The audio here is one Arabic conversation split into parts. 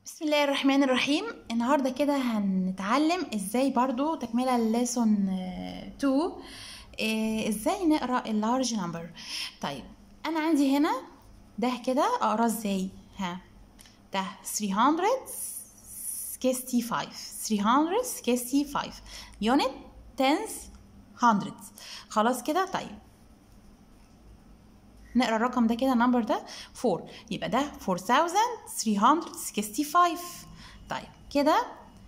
بسم الله الرحمن الرحيم. النهارده كده هنتعلم ازاي برضو تكمله الليسون 2 ازاي نقرا اللارج نمبر. طيب انا عندي هنا ده كده اقراه ازاي؟ ده 365 يونت تنس hundreds. خلاص كده. طيب نقرا الرقم ده كده، النمبر ده 4، يبقى ده 4365. طيب كده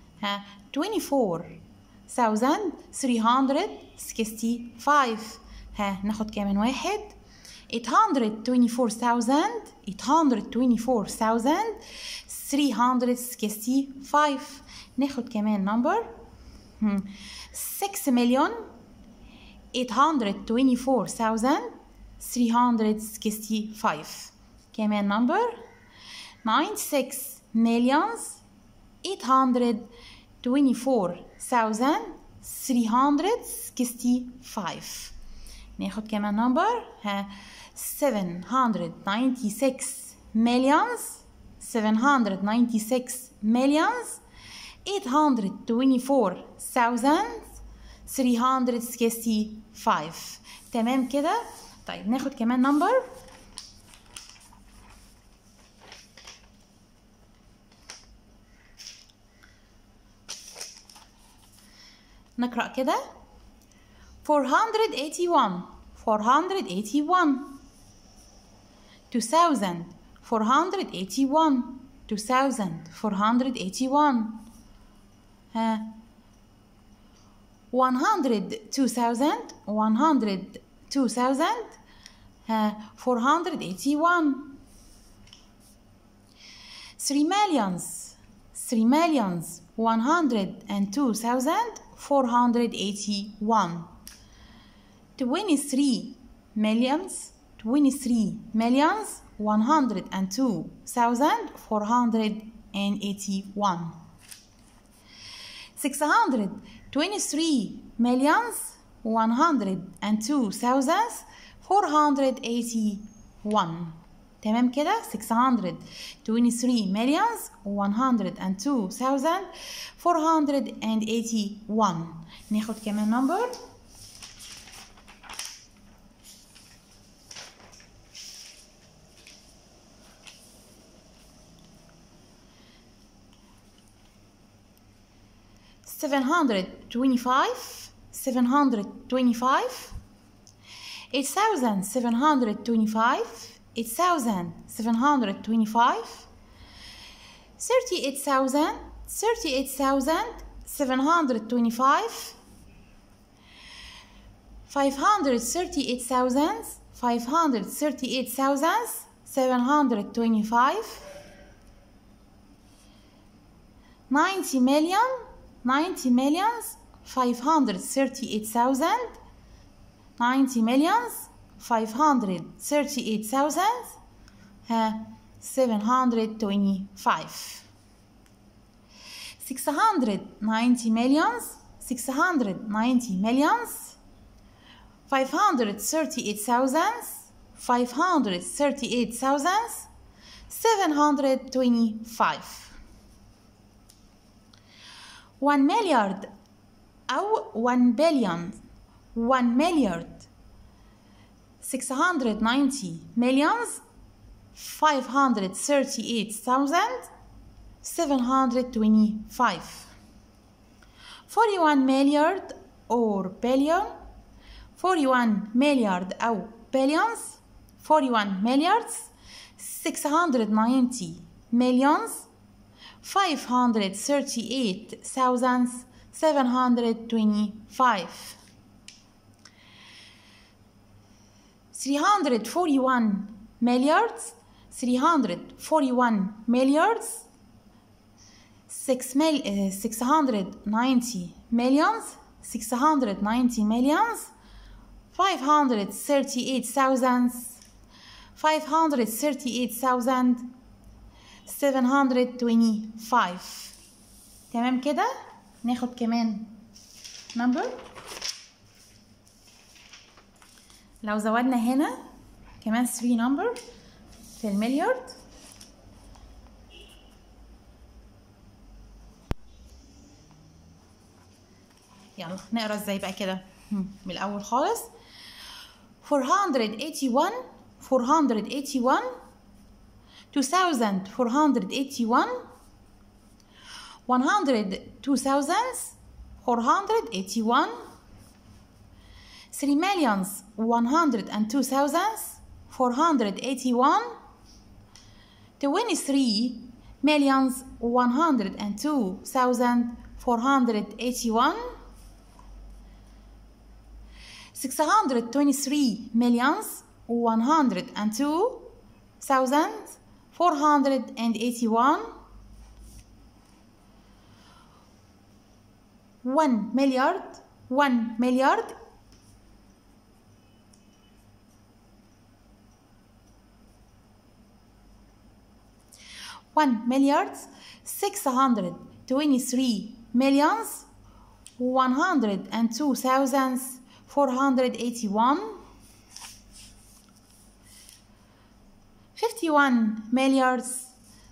24365. ناخد كمان واحد 824,365. ناخد كمان نمبر 6,824,365. كمان نمبر 96,824,365. ناخد كمان نمبر 796,824,365. تمام كده. طيب ناخد كمان نمبر نقرأ كده 481 2481 2481 100 2000 481 3 millions 102,481 23 millions 102,481 623 millions 102,481. تمام كده. 623 millions 102,481. ناخد كمان نمبر seven hundred twenty-five 8,725 8,725 38,725 538,725 90 million 90 millions 538,000 90 millions 538,725 690 millions 690 millions 538,725 1 مليار أو 1 billion 1 مليار 690 millions 538,725 41 مليار or billion 41 مليار أو billions 41 milliards 690 millions 538,725 341 milliards 341 milliards 690 millions 690 millions 538,725. تمام كده. ناخد كمان نمبر لو زودنا هنا كمان 3 نمبر في المليارد يلا نقرا ازاي بقى كده من الاول خالص. 481 481 2481 481 3,102,481 23,102,481 623,102,481 1 مليار 1 مليار 1 مليار 623 millions 102,481 51 milliards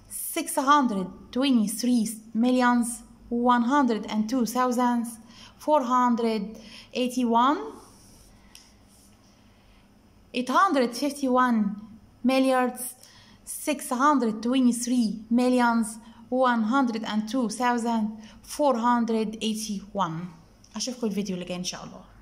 623 millions 102,481 851 milliards 623 millions 102,481. أشوفكم الفيديو اللي جاي إن شاء الله.